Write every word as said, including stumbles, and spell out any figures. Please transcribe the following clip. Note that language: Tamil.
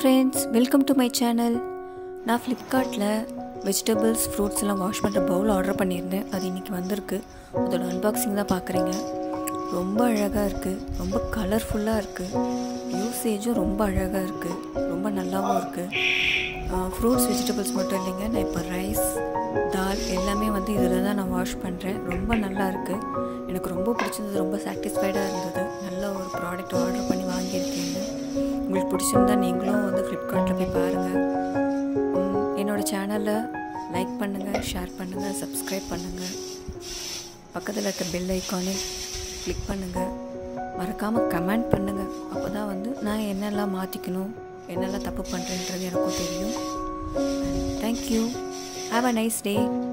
friends, welcome to my channel. நான் ஃப்ளிப்கார்ட்டில் வெஜிடபிள்ஸ் ஃப்ரூட்ஸ் எல்லாம் வாஷ் பண்ணுற பவுல் ஆர்டர் பண்ணியிருந்தேன். அது இன்றைக்கி வந்திருக்கு. அதோட அன்பாக்சிங் தான் பார்க்குறீங்க. ரொம்ப அழகாக இருக்குது, ரொம்ப கலர்ஃபுல்லாக இருக்குது, யூசேஜும் ரொம்ப அழகாக இருக்குது, ரொம்ப நல்லாவும் இருக்குது. ஃப்ரூட்ஸ் வெஜிடபிள்ஸ் மட்டும் இல்லைங்க, நான் இப்போ ரைஸ் தால் எல்லாமே வந்து இதில் தான் நான் வாஷ் பண்ணுறேன். ரொம்ப நல்லா இருக்குது, எனக்கு ரொம்ப பிடிச்சிருந்தது, ரொம்ப சாட்டிஸ்ஃபைடாக இருந்தது. நல்ல ஒரு ப்ராடக்ட் ஆர்டர் பண்ணி வாங்கியிருக்கேங்க. உங்களுக்கு பிடிச்சிருந்தா நீங்களும் வந்து ஃப்ளிப்கார்ட்டில் போய் பாருங்கள். என்னோடய சேனலை லைக் பண்ணுங்கள், ஷேர் பண்ணுங்கள், சப்ஸ்கிரைப் பண்ணுங்கள். பக்கத்தில் இருக்க பெல் ஐக்கானே கிளிக் பண்ணுங்கள். மறக்காமல் கமெண்ட் பண்ணுங்கள். அப்போ தான் வந்து நான் என்னெல்லாம் மாற்றிக்கணும், என்னெல்லாம் தப்பு பண்ணுறேன்றது எனக்கும் தெரியும். Thank you. Have a nice day.